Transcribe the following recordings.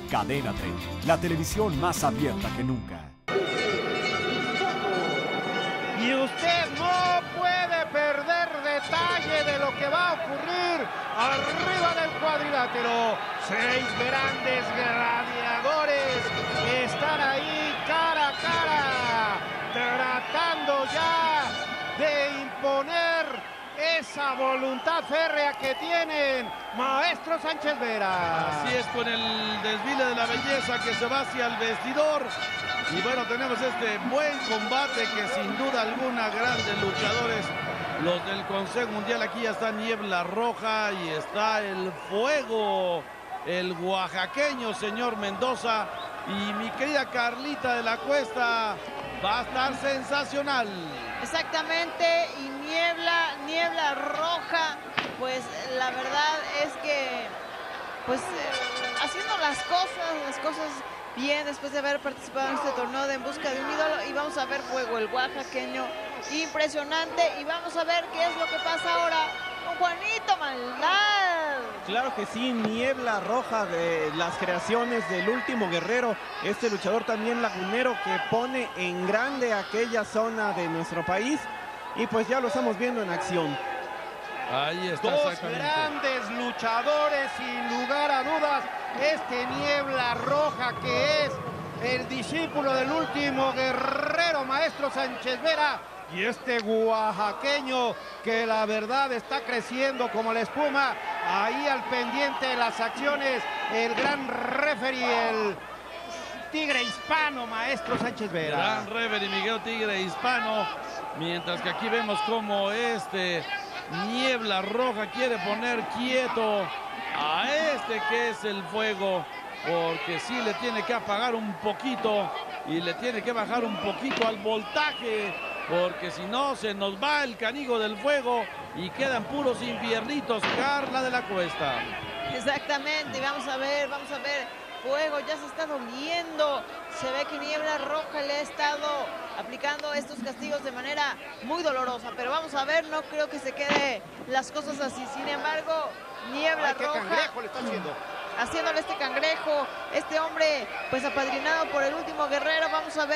Cadena 30, la televisión más abierta que nunca. Y usted no puede perder detalle de lo que va a ocurrir arriba del cuadrilátero. 6 grandes gladiadores están ahí cara a cara, tratando ya de imponer esa voluntad férrea que tienen Maestro Sánchez Vera. Así es, con el desfile de la belleza que se va hacia el vestidor. Y bueno, tenemos este buen combate que sin duda alguna grandes luchadores, los del Consejo Mundial. Aquí ya está Niebla Roja y está el Fuego, el oaxaqueño señor Mendoza. Y mi querida Carlita de la Cuesta, va a estar sensacional. Exactamente, y Niebla Roja, pues la verdad es que pues haciendo las cosas bien después de haber participado en este torneo de En Busca de un Ídolo. Y vamos a ver Fuego, el oaxaqueño, impresionante. Y vamos a ver qué es lo que pasa ahora con Juanito Maldad. Claro que sí, Niebla Roja, de las creaciones del Último Guerrero, este luchador también lagunero que pone en grande aquella zona de nuestro país, y pues ya lo estamos viendo en acción. Ahí está, dos grandes luchadores, sin lugar a dudas. Este Niebla Roja, que es el discípulo del Último Guerrero, Maestro Sánchez Vera, y este oaxaqueño que la verdad está creciendo como la espuma, ahí al pendiente de las acciones, el gran referee, el Tigre Hispano, Maestro Sánchez Vera. Gran referee Miguel Tigre Hispano, mientras que aquí vemos como Niebla Roja quiere poner quieto a este que es el Fuego, porque sí le tiene que apagar un poquito y le tiene que bajar un poquito al voltaje, porque si no se nos va el canigo del Fuego y quedan puros infiernitos. Carla de la Cuesta. Exactamente, vamos a ver, Fuego ya se está doliendo. Se ve que Niebla Roja le ha estado aplicando estos castigos de manera muy dolorosa, pero vamos a ver, no creo que se quede las cosas así. Sin embargo, Niebla Roja, ¿qué cangrejo le está haciendo? Haciéndole este cangrejo, este hombre pues apadrinado por el Último Guerrero. Vamos a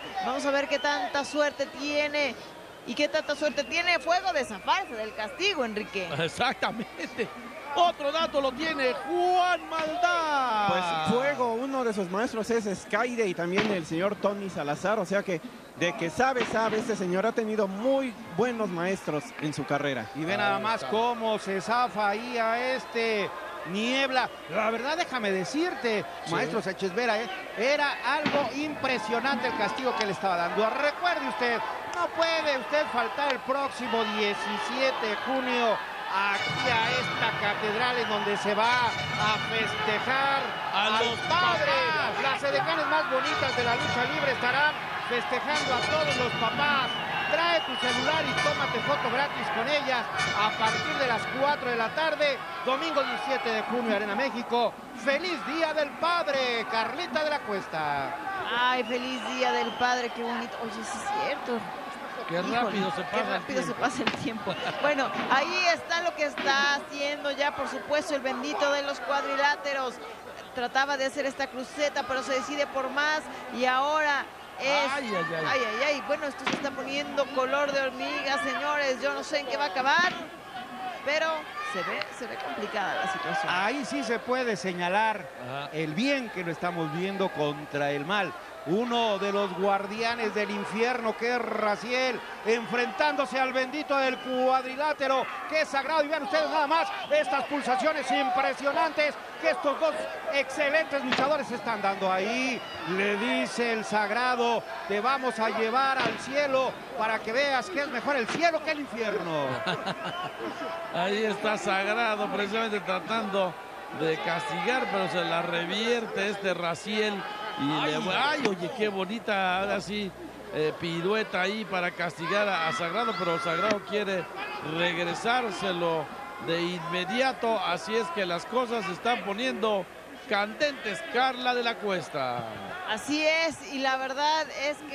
ver qué tanta suerte tiene y qué tanta suerte tiene Fuego de zafarse del castigo, Enrique. Exactamente. Otro dato lo tiene Juan Maldad. Pues Fuego, uno de sus maestros es Skyde y también el señor Tony Salazar, o sea que de que sabe, este señor ha tenido muy buenos maestros en su carrera. Y ve nada más cómo se zafa ahí a este Niebla. La verdad, déjame decirte, sí, Maestro Sánchez Vera, era algo impresionante el castigo que le estaba dando. Recuerde usted, no puede usted faltar el próximo 17 de junio aquí a esta catedral en donde se va a festejar a los padres. Las edecanes más bonitas de la lucha libre estarán festejando a todos los papás. Trae tu celular y tómate foto gratis con ellas a partir de las 4 de la tarde, domingo 17 de junio, Arena México. ¡Feliz Día del Padre, Carlita de la Cuesta! Ay, feliz Día del Padre, qué bonito. Oye, sí es cierto. Qué rápido se pasa, qué rápido se pasa el tiempo. Bueno, ahí está lo que está haciendo ya, por supuesto, el bendito de los cuadriláteros. Trataba de hacer esta cruceta, pero se decide por más y ahora es... Ay. Bueno, esto se está poniendo color de hormiga, señores. Yo no sé en qué va a acabar, pero se ve complicada la situación. Ahí sí se puede señalar el bien que lo estamos viendo contra el mal. Uno de los guardianes del infierno, que es Raziel, enfrentándose al bendito del cuadrilátero, que es sagrado. Y vean ustedes nada más estas pulsaciones impresionantes que estos dos excelentes luchadores están dando ahí. Le dice el sagrado, te vamos a llevar al cielo para que veas que es mejor el cielo que el infierno. Ahí está Sagrado precisamente tratando de castigar, pero se la revierte este Raziel. Y oye, qué bonita, ahora sí, pirueta ahí para castigar a Sagrado, pero Sagrado quiere regresárselo de inmediato. Así es que las cosas se están poniendo candentes, Carla de la Cuesta. Así es, y la verdad es que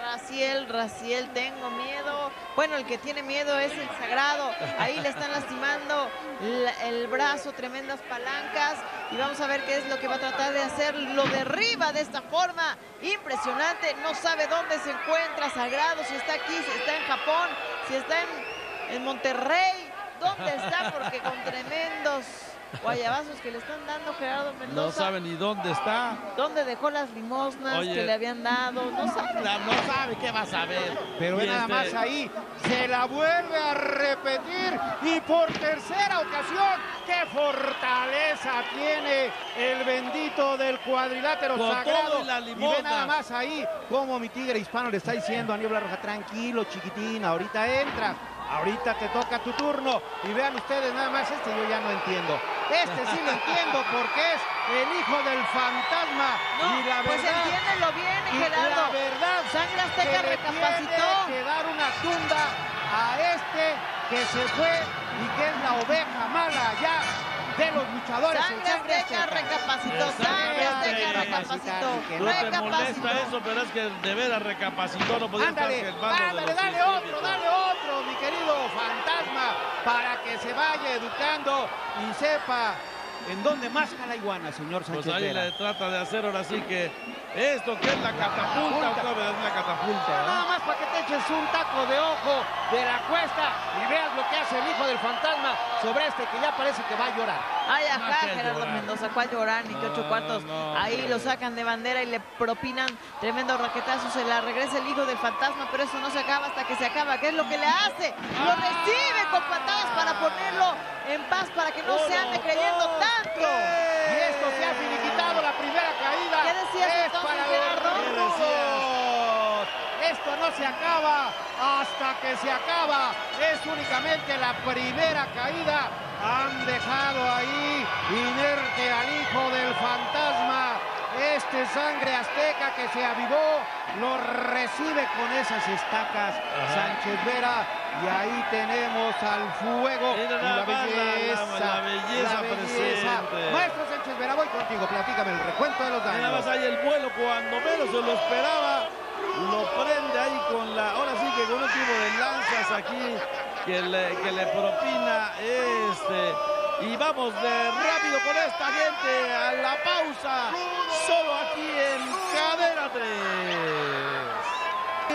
Raciel, tengo miedo. Bueno, el que tiene miedo es el Sagrado. Ahí le están lastimando el brazo, tremendas palancas. Y vamos a ver qué es lo que va a tratar de hacer. Lo derriba de esta forma. Impresionante. No sabe dónde se encuentra Sagrado. Si está aquí, si está en Japón, si está en Monterrey. ¿Dónde está? Porque con tremendos guayabazos que le están dando Gerardo Mendoza. No sabe ni dónde está. ¿Dónde dejó las limosnas que le habían dado? No sabe. No sabe qué va a saber. Pero ve nada más ahí, se la vuelve a repetir y por tercera ocasión, ¡qué fortaleza tiene el bendito del cuadrilátero con sagrado! Todo y la limosna. Y ve nada más ahí como mi tigre hispano le está diciendo a Niebla Roja, tranquilo chiquitín, ahorita entras. Ahorita te toca tu turno. Y vean ustedes nada más, yo ya no entiendo. Este sí lo entiendo porque es el hijo del fantasma. No, y la pues verdad, entiéndelo bien, Gerardo. La verdad, Sangre Azteca recapacitó. Tiene que dar una tunda a este que se fue y que es la oveja mala ya de los luchadores. Sangre Azteca recapacitó. Sangre Azteca recapacitó. No te molesta eso, pero es que de veras recapacitó. No podía estar que el bando de los dale otro, mi querido fantasma, para que se vaya educando y sepa en dónde más jala iguana, señor Sánchez Pues ahí Vera. le trata de hacer ahora sí que esto que es la catapulta, otra vez la catapulta. Nada más para que te eches un taco de ojo de la cuesta y veas lo que hace el hijo del fantasma sobre este que ya parece que va a llorar. Ay, ajá, No, Gerardo llorar. Mendoza, ¿cuál llorar? Ni que 8 cuartos. Ahí lo sacan de bandera y le propinan tremendo raquetazo. Se la regresa el hijo del fantasma, pero eso no se acaba hasta que se acaba. ¿Qué es lo que le hace? Lo recibe con patadas para ponerlo en paz, para que no se ande creyendo tanto. Y esto se ha finiquitado la primera caída. ¿Qué decías es entonces, para Gerardo? los rudos. Esto no se acaba hasta que se acaba. Es únicamente la primera caída. Han dejado ahí inerte al hijo del fantasma. Este Sangre Azteca que se avivó, lo recibe con esas estacas Sánchez Vera. Y ahí tenemos al fuego y la belleza. presente. Maestro Sánchez Vera, voy contigo, platícame el recuento de los Nada daños. más hay el vuelo cuando menos se lo esperaba. Lo prende ahí con la, ahora sí que con un tipo de lanzas aquí que le propina y vamos de rápido con esta gente a la pausa, solo aquí en Cadena 3. Y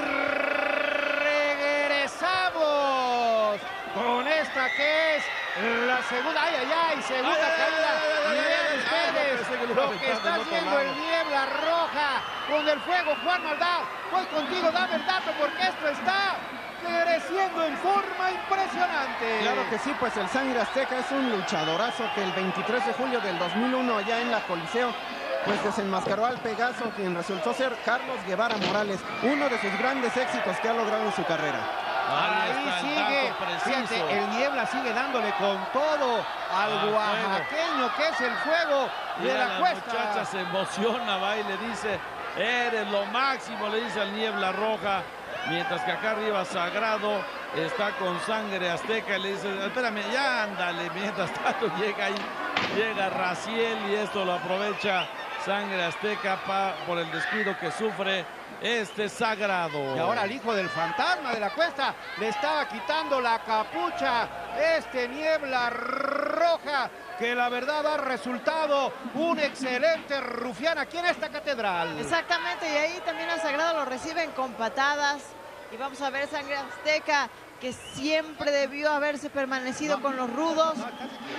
regresamos con esta que es la segunda, segunda caída. Y vean ustedes lo que está haciendo el Niebla Roja con el fuego. Juan Maldad, voy contigo, dame el dato porque esto está creciendo en forma impresionante. Claro que sí, pues el Sangre Azteca es un luchadorazo que el 23 de julio del 2001 allá en la Coliseo pues desenmascaró al Pegaso, quien resultó ser Carlos Guevara Morales, uno de sus grandes éxitos que ha logrado en su carrera. Ahí sigue, fíjate, el Niebla sigue dándole con todo al oaxaqueño que es el fuego de la cuesta. La muchacha se emociona, va y le dice, eres lo máximo, le dice al Niebla Roja. Mientras que acá arriba Sagrado está con Sangre Azteca y le dice, espérame, ya ándale. Mientras tanto llega Raciel y esto lo aprovecha Sangre Azteca por el descuido que sufre este Sagrado. Y ahora el hijo del fantasma de la cuesta le estaba quitando la capucha. Este Niebla Roja que la verdad ha resultado un excelente rufián aquí en esta catedral. Exactamente, y ahí también al Sagrado lo reciben con patadas. Y vamos a ver Sangre Azteca, que siempre debió haberse permanecido con los rudos. No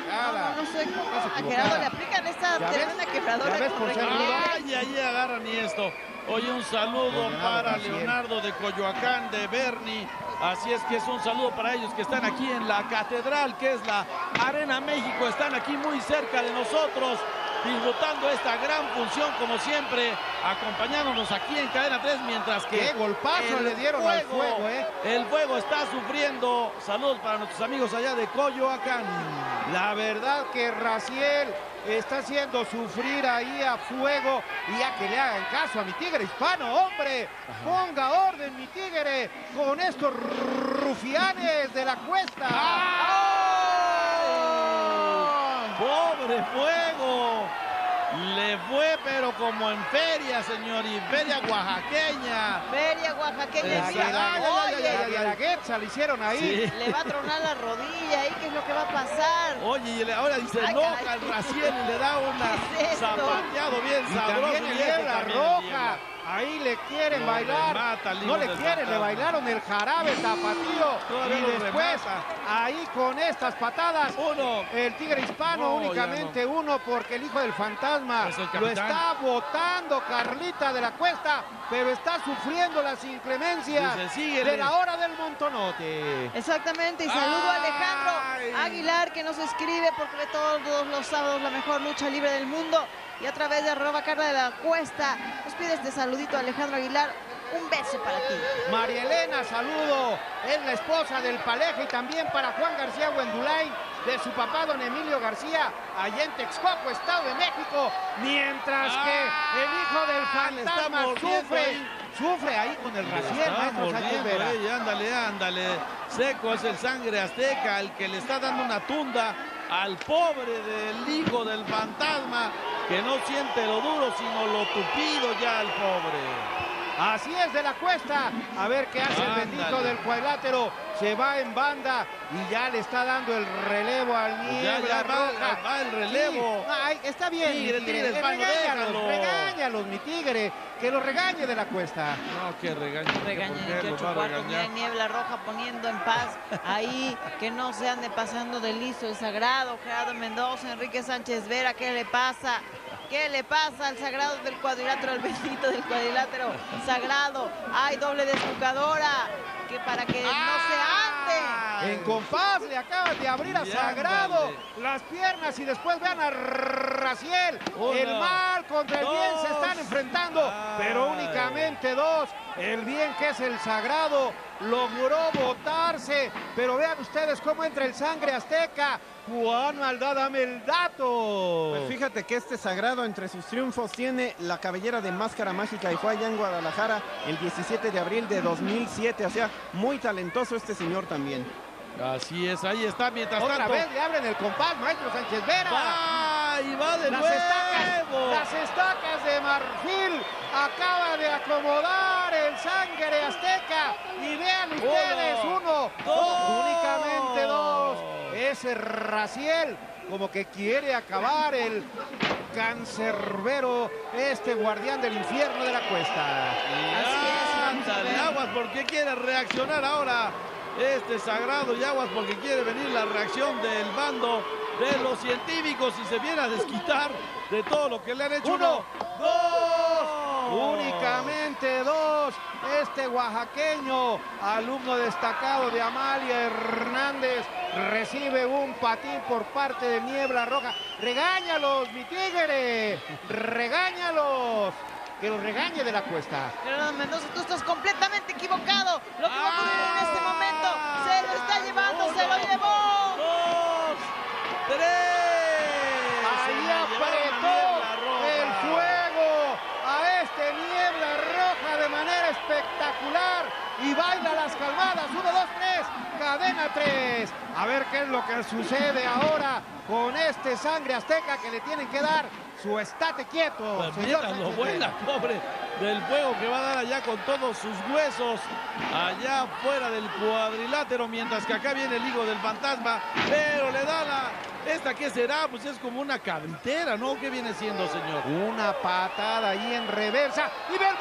sé. A Gerardo le aplican esta tremenda quebradora. Ahí agarran y esto. Oye, un saludo para Leonardo de Coyoacán, de Bernie. Así es que es un saludo para ellos que están aquí en la catedral, que es la Arena México. Están aquí muy cerca de nosotros, disfrutando esta gran función, como siempre, acompañándonos aquí en Cadena 3, mientras que ¡qué golpazo le dieron al fuego! El fuego está sufriendo. Saludos para nuestros amigos allá de Coyoacán. La verdad que Raciel está haciendo sufrir ahí a fuego, y ya que le hagan caso a mi tigre hispano, hombre. Ponga orden, mi tigre, con estos rufianes de la cuesta. ¡Pobre fuego! Le fue, pero como en feria, señor, y feria oaxaqueña. Feria oaxaqueña. La Guelaguetza le hicieron ahí. Sí. Le va a tronar la rodilla ahí, ¿qué es lo que va a pasar? Oye, y ahora se enoja el Raciel y le da una ¿Qué es esto? zapateado bien Y sabroso. también el y este Niebla también, Roja. Niebla. Ahí le quieren Lo bailar. remata el No hijo le del quieren, le fantasma. bailaron el jarabe tapatío. Todavía Y lo después, remata. ahí con estas patadas, Uno. el Tigre Hispano No, únicamente uno, porque el hijo del fantasma Es el lo capitán. está botando Carlita de la Cuesta, pero está sufriendo las inclemencias Dice, síguele. de la hora del montonote. Exactamente, y saludo a Ay. Alejandro Aguilar, que nos escribe porque ve todos los sábados la mejor lucha libre del mundo, y a través de @Carla de la Cuesta nos pide este saludito a Alejandro Aguilar. Un beso para ti. María Elena, saludo, es la esposa del Paleje, y también para Juan García Huendulain, de su papá don Emilio García, allá en Texcoco, Estado de México, mientras que el hijo del le está fantasma mordiendo ahí. sufre ahí con el Raciel, Está maestro Sánchez mordiendo Vera. ella, ándale, ándale. Seco es el Sangre Azteca, el que le está dando una tunda al pobre del hijo del fantasma, que no siente lo duro, sino lo tupido ya al pobre. Así es, de la Cuesta, a ver qué hace el bendito Ándale. del cuadrilátero, se va en banda y ya le está dando el relevo al Niebla Ya Roja. va el relevo. Sí, ay, está bien, Tigre, mi Tigre, Tigre Hispano, déjalo. regáñalos, mi Tigre, que lo regañe de la Cuesta. No, que regañe. Regaña ¿por en qué el lo 8 va a cuartos, mira regañar? Niebla Roja poniendo en paz ahí, que no se ande pasando de listo el Sagrado, Gerardo Mendoza, Enrique Sánchez Vera, ¿qué le pasa? ¿Qué le pasa al Sagrado del cuadrilátero, al bendito del cuadrilátero Sagrado? Hay doble desnucadora, que para que no se ande. En compás le acaban de abrir a Y Sagrado ándale. las piernas, y después vean a Raciel. Uno, El mal contra el bien se dos. están enfrentando, pero Ay. únicamente dos. El bien, que es el Sagrado, logró botarse, pero vean ustedes cómo entra el Sangre Azteca. Juan Maldad, dame el dato. Pues fíjate que este Sagrado, entre sus triunfos, tiene la cabellera de Máscara Mágica, y fue allá en Guadalajara el 17 de abril de 2007. O sea, muy talentoso este señor también. Así es, ahí está, mientras Otra tanto. vez le abren el compás, maestro Sánchez Vera. ¡Va! Y va de Las nuevo. estacas de marfil acaba de acomodar el Sangre Azteca, y vean ustedes, uno, dos. únicamente dos. Ese Raciel como que quiere acabar el cancerbero, este guardián del infierno de la Cuesta. Así es, Ándale, aguas porque quiere reaccionar ahora este Sagrado, y aguas porque quiere venir la reacción del bando de los científicos y se viene a desquitar de todo lo que le han hecho. Uno, dos, únicamente dos. Este oaxaqueño, alumno destacado de Amalia Hernández, recibe un patín por parte de Niebla Roja. Regáñalos, mi Tigre, regáñalos. Que los regañe de la Cuesta. Gerardo Mendoza, tú estás completamente equivocado. Lo que va a ocurrir en este momento, se lo está llevando, se lo llevó. 2, 3. Ahí apretó el fuego a este Niebla Roja de manera espectacular, y baila las calmadas. 1, 2, 3, cadena 3. A ver qué es lo que sucede ahora con este Sangre Azteca, que le tienen que dar su estate quieto. Pues señor mira lo Sánchez buena, Vera. pobre del fuego que va a dar allá con todos sus huesos, allá fuera del cuadrilátero, mientras que acá viene el hijo del fantasma, pero le da ¿esta qué será? Pues es como una cabritera, ¿no? ¿Qué viene siendo, señor? Una patada ahí en reversa, y ve el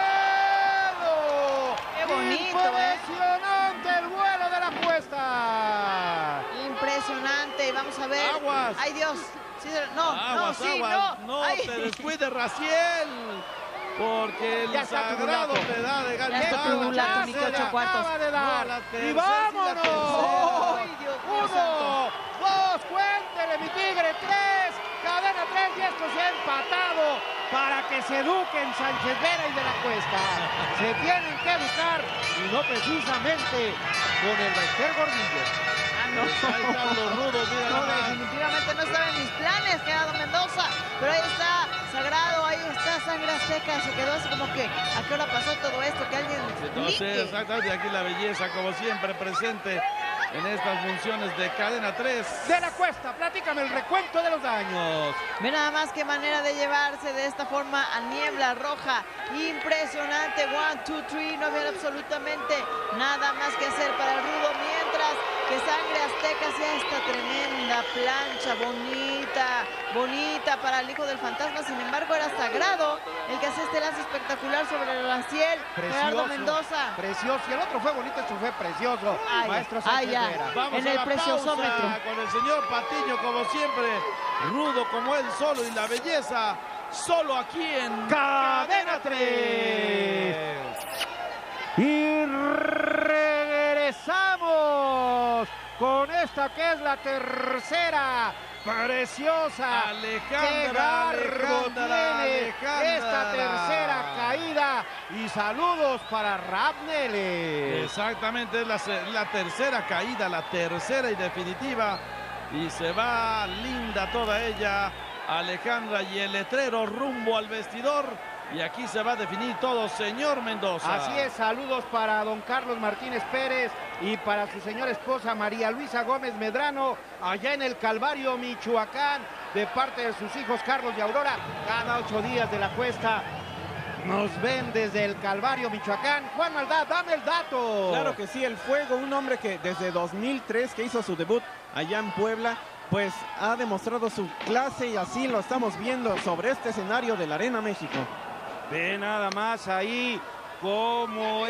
vuelo. Qué bonito, Impresionante el vuelo de la Cuesta. Impresionante, y vamos a ver. Aguas. Ay, Dios. Sí, no, Aguas, no, sí, aguas, no. no Ay. te descuides, Raciel, porque el Ya está tu Sagrado mulato. te da de Ya está tu ganar. mulato, Ya ni se que le 8 cuartos. acaba de dar. No, la ¡Y tercera, sí, vámonos! la tercera. Ay, Dios mío 1, santo. 2, cuéntele, mi Tigre, 3, cadena 3, y esto se ha empatado para que se eduquen Sánchez Vera y de la Cuesta. Se tienen que educar, y no precisamente con el Bester Gordillo. Ah, no. Ahí están los rudos, mira No, nada más. definitivamente no estaba en mis planes, Gerardo Mendoza. Pero ahí está Sagrado, ahí está Sangre Azteca. Se quedó así como que, ¿a qué hora pasó todo esto? Que alguien Entonces, explique. exactamente, aquí la belleza, como siempre, presente en estas funciones de Cadena 3. De la Cuesta, platícame el recuento de los daños. Ve nada más qué manera de llevarse de esta forma a Niebla Roja. Impresionante. 1, 2, 3. No había absolutamente nada más que hacer para el Rudo. Mientras que Sangre Azteca hacía esta tremenda plancha. Bonita para el Hijo del Fantasma. Sin embargo, era Sagrado el que hacía este lance espectacular sobre el Raciel. Gerardo Mendoza. Precioso. Y el otro fue bonito, esto fue precioso. Ay, Maestro Sánchez ya. Vera. Vamos En a el la preciosómetro. pausa con el señor Patiño, como siempre, rudo como él solo, y la belleza solo aquí en Cadena 3. Y regresamos con esta que es la tercera. Preciosa. Alejandra Esta tercera caída. Y saludos para Rapnele. Exactamente, es la tercera caída, la tercera y definitiva. Y se va linda toda ella, Alejandra, y el letrero rumbo al vestidor. Y aquí se va a definir todo, señor Mendoza. Así es, saludos para don Carlos Martínez Pérez y para su señora esposa María Luisa Gómez Medrano, allá en el Calvario, Michoacán, de parte de sus hijos Carlos y Aurora. Cada 8 días de la Cuesta nos ven desde el Calvario, Michoacán. Juan Maldad, dame el dato. Claro que sí, el Fuego, un hombre que desde 2003 que hizo su debut allá en Puebla, pues ha demostrado su clase y así lo estamos viendo sobre este escenario de la Arena México. Ve nada más ahí como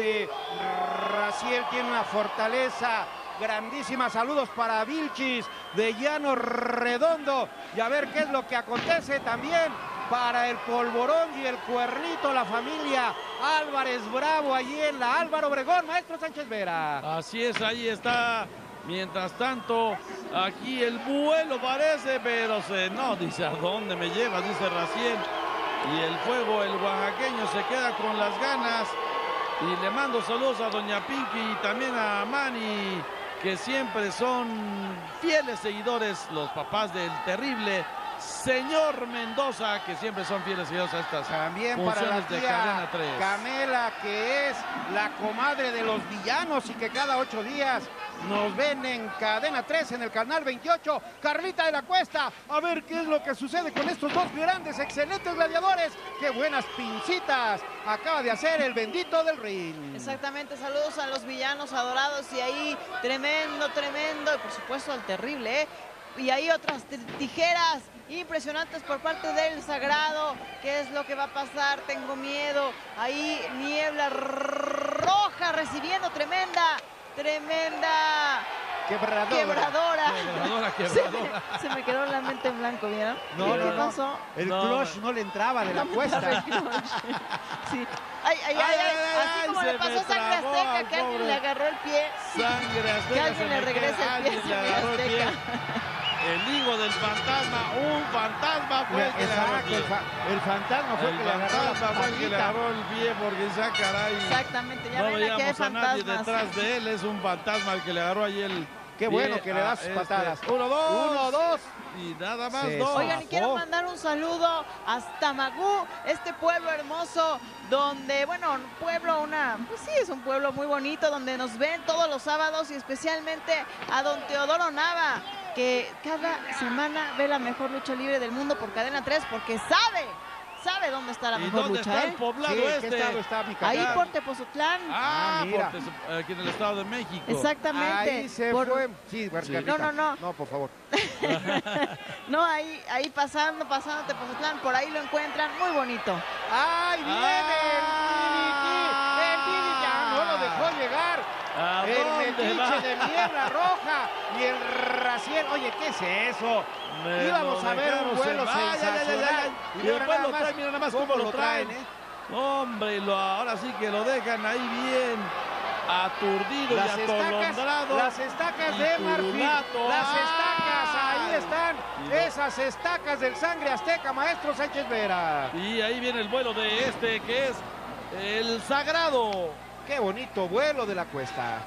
Raciel tiene una fortaleza grandísima. Saludos para Vilchis de Llano Redondo. Y a ver qué es lo que acontece también para el Polvorón y el Cuernito, la familia Álvarez Bravo allí en la Álvaro Obregón. Maestro Sánchez Vera. Así es, ahí está. Mientras tanto, aquí el vuelo parece, pero no, dice, ¿a dónde me llevas? Dice Raciel. Y el Fuego, el oaxaqueño, se queda con las ganas. Y le mando saludos a doña Pinky y también a Manny, que siempre son fieles seguidores, los papás del terrible señor Mendoza, que siempre son fieles seguidores a estas también para la funciones de Cadena 3. Camela, que es la comadre de los villanos y que cada 8 días nos ven en Cadena 3 en el canal 28. Carlita de la Cuesta, a ver qué es lo que sucede con estos dos grandes, excelentes gladiadores. Qué buenas pincitas acaba de hacer el bendito del ring. Exactamente, saludos a los villanos adorados y ahí tremendo, y por supuesto al terrible, ¿eh? Y ahí otras tijeras impresionantes por parte del Sagrado. ¿Qué es lo que va a pasar? Tengo miedo. Ahí Niebla Roja recibiendo tremenda quebradora. Se me quedó la mente en blanco, ¿vieron? ¿Qué pasó? El clutch no le entraba de la Cuesta. Sí. Así como le pasó a Sangre Azteca, que alguien le agarró el pie. Sangre Azteca. Que alguien le regrese el pie a Sangre Azteca. El higo del fantasma, un fantasma fue el que le agarró el pie. El fantasma fue el que le agarró el pie porque esa caray. Exactamente, ya no ven aquí hay veíamos a nadie fantasmas. detrás de él, es un fantasma el que le agarró ahí el Qué bueno que le da sus patadas. 1, 2. 1, 2. Y nada más, Sí. 2. Oigan, y quiero mandar un saludo hasta Magú, este pueblo hermoso donde, bueno, pues sí, es un pueblo muy bonito donde nos ven todos los sábados y especialmente a don Teodoro Nava, que cada semana ve la mejor lucha libre del mundo por Cadena 3 porque sabe dónde está la mejor dónde lucha, está el poblado Sí, este? ¿qué estado está Michoacán? Ahí por Tepozotlán. mira. Aquí en el Estado de México. Exactamente. Ahí se fue. Sí, Carlita. No. No, por favor. No, ahí pasando Tepozotlán, por ahí lo encuentran, muy bonito. ¡Ay, viene el Billy! Ya no lo dejó llegar. ¿A El dónde metiche va? de Niebla Roja y el Raciel. Oye, ¿qué es eso? Íbamos a ver un vuelo sensacional. Y después lo traen, mira nada más cómo lo traen. ¿eh? Hombre, ahora sí que lo dejan ahí bien aturdido y atolondrado. Las estacas y de marfil. turulato. Las estacas, ahí ¡Ay! están. Y Esas estacas del Sangre Azteca, maestro Sánchez Vera. Y ahí viene el vuelo de que es el Sagrado. Qué bonito vuelo de la Cuesta.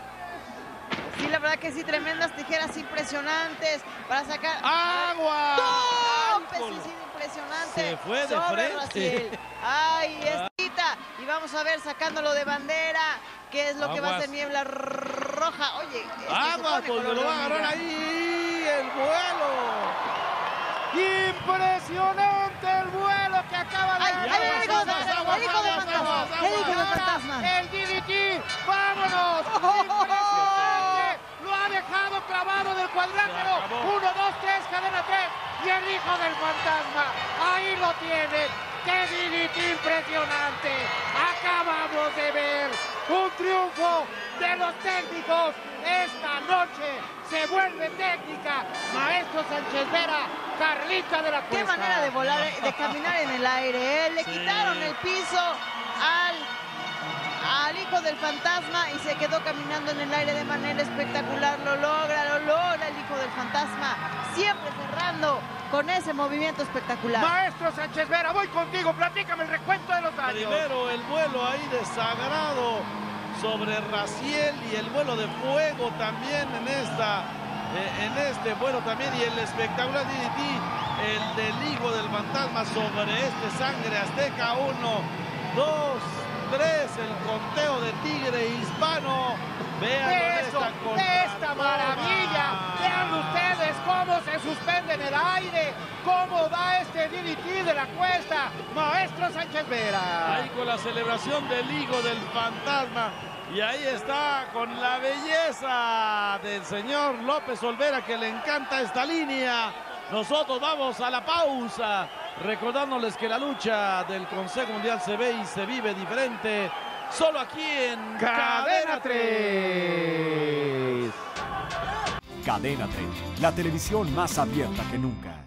Sí, la verdad que sí, tremendas tijeras impresionantes para sacar... ¡Agua! ¡Topes! Sí, impresionante. Se fue de sobre frente. Raciel. ¡Ay, estita! Y vamos a ver sacándolo de bandera. ¿Qué es lo que va a Aguas. hacer Niebla roja. Oye, Agua, pues lo va a agarrar ahí el vuelo. Impresionante el vuelo que acaba de El hijo del fantasma. El DDT, vámonos. Impresionante. Lo ha dejado clavado del cuadrátero. 1, 2, 3, cadena 3. Y el hijo del fantasma. Ahí lo tienen. ¡Qué DDT impresionante! Acabamos de ver un triunfo de los técnicos. Esta noche se vuelve técnica. Maestro Sánchez Vera, Carlita de la Cuesta. Qué manera de volar, de caminar en el aire, ¿eh? Le quitaron el piso al hijo del fantasma y se quedó caminando en el aire de manera espectacular. Lo logra el hijo del fantasma, siempre cerrando con ese movimiento espectacular. Maestro Sánchez Vera, voy contigo, platícame el recuento de los daños. Primero el vuelo ahí de Sagrado sobre Raziel y el vuelo de fuego también en este vuelo también, y el espectacular DDT, el del hijo del fantasma sobre este Sangre Azteca. 1, 2, 3, el conteo de Tigre Hispano. Vean esta maravilla. Vean ustedes cómo se suspende en el aire, cómo da este DDT de la Cuesta. Maestro Sánchez Vera. Ahí con la celebración del hijo del fantasma. Y ahí está con la belleza del señor López Olvera, que le encanta esta línea. Nosotros vamos a la pausa, recordándoles que la lucha del Consejo Mundial se ve y se vive diferente, solo aquí en Cadena 3. Cadena 3, la televisión más abierta que nunca.